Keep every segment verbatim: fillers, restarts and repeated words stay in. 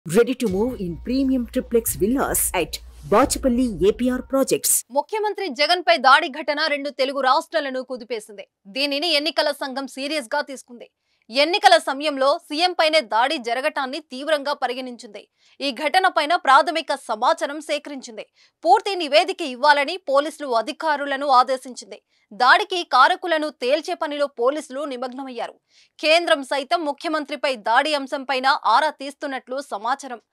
Ready to move in premium triplex villas at Bachapalli A P R projects. ముఖ్యమంత్రి జగన్ పై దాడి ఘటన రెండు తెలుగు రాష్ట్రాలను కుదిపేసింది. దీనిని ఎన్నికల సంఘం సీరియస్ గా తీసుకుంది. ఎన్నికల సమయంలో సీఎం పైనే దాడి జరగటాన్ని తీవ్రంగా పరిగణించింది. ఈ ఘటన పైన ప్రాథమిక సమాచారం సేకరించింది. పూర్తి నివేదిక ఇవ్వాలని పోలీసులు అధికారులను ఆదేశించింది. దాడికి కారకులను తేల్చే పనిలో పోలీసులు నిమగ్నమయ్యారు. కేంద్రం సైతం ముఖ్యమంత్రిపై దాడి అంశంపైన ఆరా తీస్తున్నట్లు సమాచారం.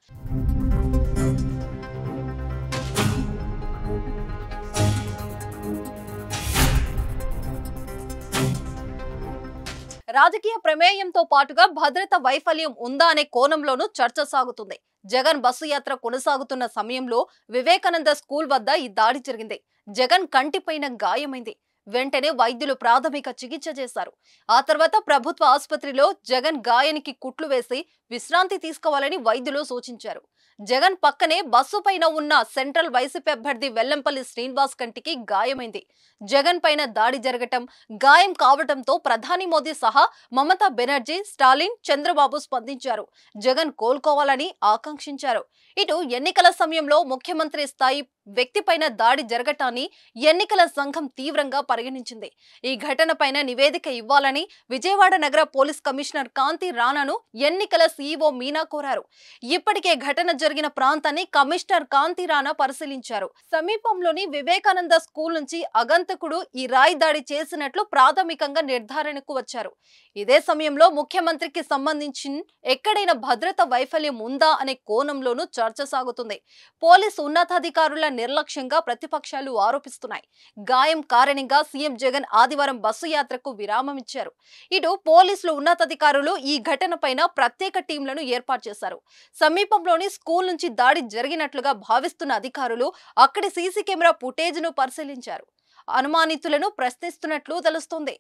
రాజకీయ ప్రమేయంతో పాటుగా భద్రత వైఫల్యం ఉందా అనే కోణంలోనూ చర్చ సాగుతుంది. జగన్ బస్సు యాత్ర కొనసాగుతున్న సమయంలో వివేకానంద స్కూల్ వద్ద ఈ దాడి జరిగింది. జగన్ కంటిపైన గాయమైంది. వెంటనే వైద్యులు ప్రాథమిక చికిత్స చేశారు. ఆ తర్వాత ప్రభుత్వ ఆసుపత్రిలో జగన్ గాయానికి కుట్లు వేసి విశ్రాంతి తీసుకోవాలని వైద్యులు సూచించారు. జగన్ పక్కనే బస్సు పైన ఉన్న సెంట్రల్ వైసీపీ అభ్యర్థి వెల్లంపల్లి శ్రీనివాస్ కంటికి గాయమైంది. జగన్ పైన దాడి జరగటం, గాయం కావటంతో ప్రధాని మోదీ సహా మమతా బెనర్జీ, స్టాలిన్, చంద్రబాబు స్పందించారు. జగన్ కోలుకోవాలని ఆకాంక్షించారు. ఇటు ఎన్నికల సమయంలో ముఖ్యమంత్రి స్థాయి వ్యక్తిపైన దాడి జరగటాన్ని ఎన్నికల సంఘం తీవ్రంగా పరిగణించింది. ఈ ఘటన పైన నివేదిక ఇవ్వాలని విజయవాడ నగర పోలీస్ కమిషనర్ కాంతి రాణాను ఎన్నికల సీఈఓ మీనా కోరారు. ఇప్పటికే ఘటన జరిగిన ప్రాంతాన్ని కమిషనర్ కాంతి రాణా పరిశీలించారు. సమీపంలోని వివేకానంద స్కూల్ నుంచి అగంతకుడు ఈ రాయి దాడి చేసినట్లు ప్రాథమికంగా నిర్ధారణకు వచ్చారు. ఇదే సమయంలో ముఖ్యమంత్రికి సంబంధించి ఎక్కడైనా భద్రత వైఫల్యం ఉందా అనే కోణంలోనూ చర్చ సాగుతుంది. పోలీసు ఉన్నతాధికారుల నిర్లక్ష్యంగా ప్రతిపక్షాలు ఆరోపిస్తున్నాయి. గాయం కారణంగా సీఎం జగన్ ఆదివారం బస్సు యాత్రకు విరామం ఇచ్చారు. ఇటు పోలీసులు ఉన్నతాధికారులు ఈ ఘటన పైన ప్రత్యేక టీంలను ఏర్పాటు చేశారు. సమీపంలోని స్కూల్ నుంచి దాడి జరిగినట్లుగా భావిస్తున్న అధికారులు అక్కడి సీసీ కెమెరా ఫుటేజ్ ను పరిశీలించారు. అనుమానితులను ప్రశ్నిస్తున్నట్లు తెలుస్తోంది.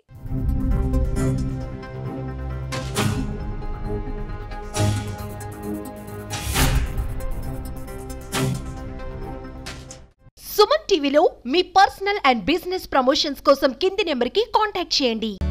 సుమన్ టీవీలో మీ పర్సనల్ అండ్ బిజినెస్ ప్రమోషన్స్ కోసం కింది నెంబర్కి కాంటాక్ట్ చేయండి.